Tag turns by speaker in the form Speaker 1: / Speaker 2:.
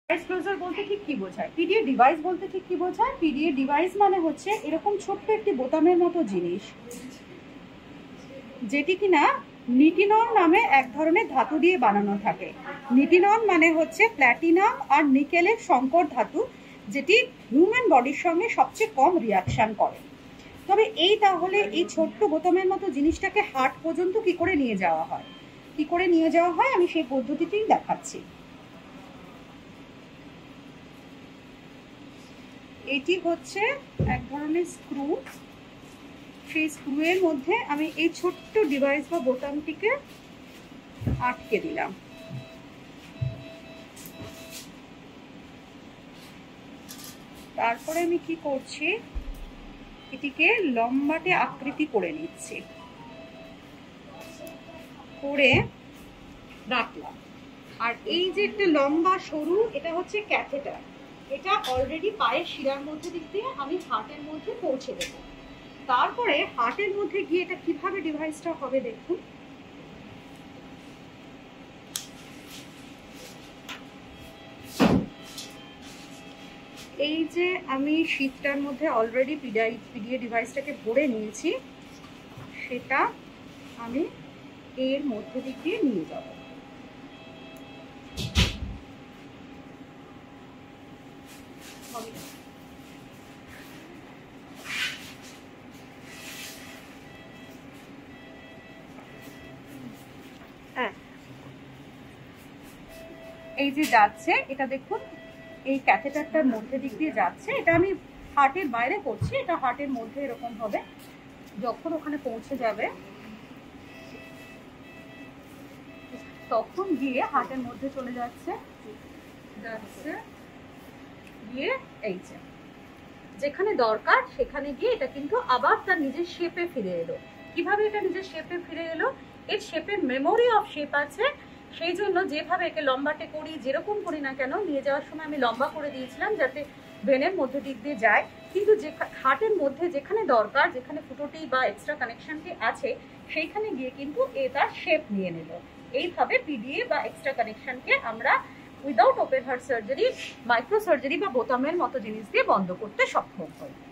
Speaker 1: Device closure বলতে ঠিক কি বোঝায়, পিডিএ ডিভাইস বলতে ঠিক কি বোঝায়? পিডিএ ডিভাইস মানে হচ্ছে এরকম ছোট্ট একটি বোতামের মতো জিনিস, যেটি কিনা নিটিনন নামে এক ধরনের ধাতু দিয়ে বানানো থাকে। নিটিনন মানে হচ্ছে প্ল্যাটিনাম আর নিকেলের সংকর ধাতু, যেটি হিউম্যান বডির সঙ্গে সবচেয়ে কম রিয়াকশন করে। তবে তাহলে এই ছোট্ট বোতামের মতো জিনিসটাকে হার্ট পর্যন্ত কি করে নিয়ে যাওয়া হয়, আমি সেই পদ্ধতিতেই দেখাচ্ছি। এটি হচ্ছে এক ধরনের স্ক্রু। সেই স্ক্রুয়ের মধ্যে আমি এই ছোট্ট ডিভাইস বা বোতামটিকে আটকে দিলাম। তারপরে আমি কি করছি, এটিকে লম্বাটে আকৃতি করে নিচ্ছি, করে রাখলাম। আর এই যে একটা লম্বা সরু, এটা হচ্ছে ক্যাথেটার। এটা অলরেডি পায়ের শিরার মধ্যে দিক দিয়ে আমি হার্টের মধ্যে পৌঁছে দেব। তারপরে হার্টের মধ্যে গিয়ে এটা কিভাবে ডিভাইসটা হবে দেখুন। এই যে আমি শীটটার মধ্যে অলরেডি পিডিএ ডিভাইসটাকে ভরে নিয়েছি, সেটা আমি এর মধ্যে দিক দিয়ে নিয়ে যাব। এই যে যাচ্ছে, এটা দেখুন এই ক্যাথেটারটার মধ্যে দিক দিয়ে যাচ্ছে। এটা আমি হার্টের বাইরে করছি, এটা হার্টের মধ্যে এরকম হবে। যখন ওখানে পৌঁছে যাবে তখন গিয়ে হার্টের মধ্যে চলে যাচ্ছে, গিয়ে এই যে যেখানে দরকার সেখানে গিয়ে এটা কিন্তু আবার তার নিজের শেপে ফিরে এলো। কিভাবে এটা নিজের শেপে ফিরে এলো? এর শেপের মেমোরি অফ শেপ আছে, সেই জন্য যেভাবে একে লম্বাটে করি, যেরকম করি না কেন, নিয়ে যাওয়ার সময় আমি লম্বা করে দিয়েছিলাম যাতে ভেনের মধ্যে দিক দিয়ে যায়। কিন্তু যে হার্টের মধ্যে যেখানে দরকার, যেখানে ফুটোটি বা এক্সট্রা কানেকশনটি আছে, সেইখানে গিয়ে কিন্তু এ তার শেপ নিয়ে নিল। এইভাবে পিডিএ বা এক্সট্রা কানেকশনকে আমরা without open heart surgery, micro surgery বা বোতামের মতো জিনিস দিয়ে বন্ধ করতে সক্ষম হই।